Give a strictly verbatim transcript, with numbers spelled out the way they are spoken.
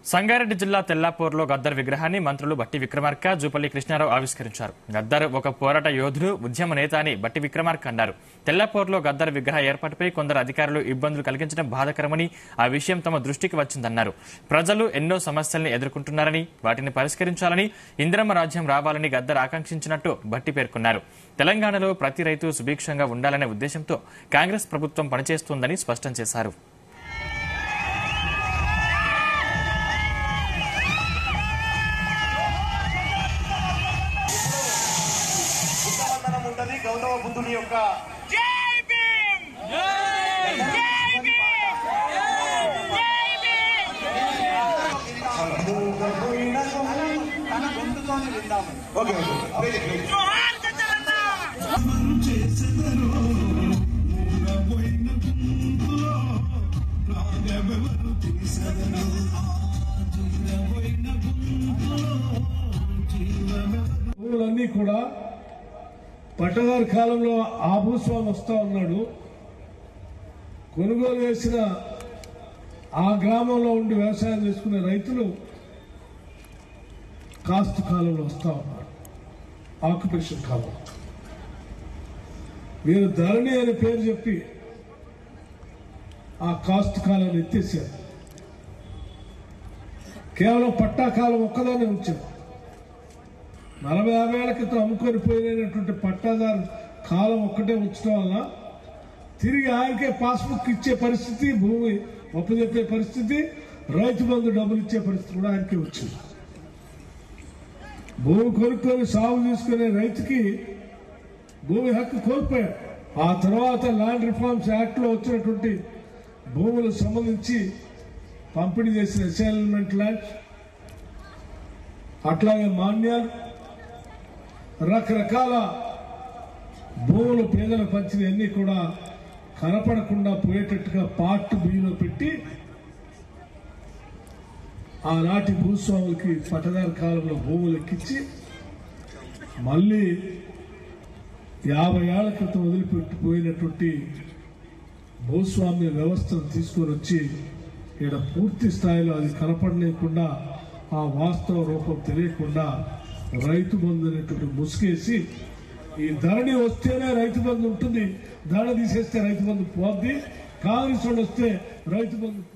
సంగారెడ్డి జిల్లా తెల్లాపూర్లో గద్దర్ విగ్రహాన్ని మంత్రులు బట్టి విక్రమార్క, జూపల్లి కృష్ణారావు ఆవిష్కరించారు. గద్దర్ ఒక పోరాట యోధుడు, ఉద్యమ నేత అని బట్టి విక్రమార్క అన్నారు. తెల్లాపూర్లో గద్దర్ విగ్రహ ఏర్పాటుపై కొందరు అధికారులు ఇబ్బందులు కలిగించడం బాధాకరమని, ఆ విషయం తమ దృష్టికి వచ్చిందన్నారు. ప్రజలు ఎన్నో సమస్యల్ని ఎదుర్కొంటున్నారని, వాటిని పరిష్కరించాలని, ఇందిరమ్మ రాజ్యం రావాలని గద్దర్ ఆకాంక్షించినట్టు బట్టి పేర్కొన్నారు. తెలంగాణలో ప్రతి రైతు సుభిక్షంగా ఉండాలనే ఉద్దేశంతో కాంగ్రెస్ ప్రభుత్వం పనిచేస్తోందని స్పష్టం చేశారు. గౌతమ బుద్ధుని యొక్క జై భీమ్ జై భీమ్ తన గొంతుతోనే విందాము. ఓకే జోహార్ గద్దరన్న ఊళ్ళన్నీ కూడా పట్టదారు కాలంలో ఆ భూస్వామి వస్తా ఉన్నాడు. కొనుగోలు చేసిన ఆ గ్రామంలో ఉండి వ్యవసాయం చేసుకునే రైతులు కాస్తు కాలంలో వస్తా ఉన్నారు, ఆక్యుపేషన్ కాలం. వీరు ధరణి అనే పేరు చెప్పి ఆ కాస్తు కాలాన్ని ఎత్తేసారు. కేవలం పట్టా కాలం ఒక్కదాన్ని ఉంచారు. నలభై యాభై ఏళ్ల క్రితం అమ్ముకొని పోయినటువంటి పట్టాదారు కాలం ఒక్కటే ఉంచడం వల్ల తిరిగి ఆయనకే పాస్బుక్ ఇచ్చే పరిస్థితి, భూమి ఒప్పజెప్పే పరిస్థితి, రైతు బంధు డబ్బులు ఇచ్చే పరిస్థితి కూడా ఆయనకే వచ్చింది. భూమి కొనుక్కొని సాగు తీసుకునే రైతుకి భూమి హక్కు కోల్పోయారు. ఆ తర్వాత ల్యాండ్ రిఫార్మ్స్ యాక్ట్ లో వచ్చినటువంటి భూములకు సంబంధించి పంపిణీ చేసిన అసైన్మెంట్ ల్యాండ్, అట్లాగే మాన్యాలు, రకరకాల భూములు పేదలకు పంచినవన్నీ కూడా కనపడకుండా పోయేటట్టుగా పార్ట్ బిలో పెట్టి ఆనాటి భూస్వాములకి పట్టదారు కాలంలో భూములు ఎక్కించి మళ్ళీ యాభై ఏళ్ల క్రితం వదిలిపెట్టిపోయినటువంటి భూస్వామ్య వ్యవస్థను తీసుకొని వచ్చి ఇక్కడ పూర్తి స్థాయిలో అది కనపడలేకుండా, ఆ వాస్తవ రూపం తెలియకుండా రైతు బంధు అనేటువంటి ముసుగేసి, ఈ ధరణి వస్తేనే రైతు బంధు ఉంటుంది, ధరణ తీసేస్తే రైతు బంధు పోద్ది, కాంగ్రెస్ వస్తే రైతు బంధు